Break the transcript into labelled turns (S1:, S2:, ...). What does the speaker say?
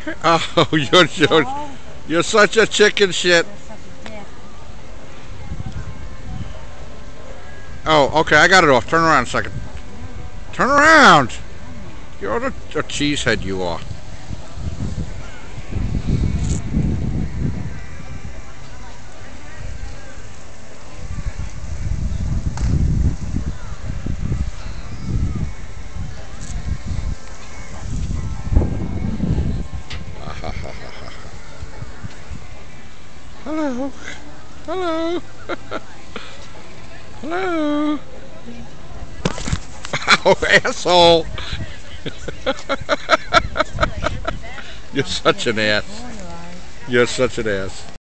S1: Oh, you're such a chicken shit. Oh, okay, I got it off. Turn around a second. Turn around! You're a cheesehead, you are. Hello. Hello. Hello. Oh, asshole. You're such an ass. You're such an ass.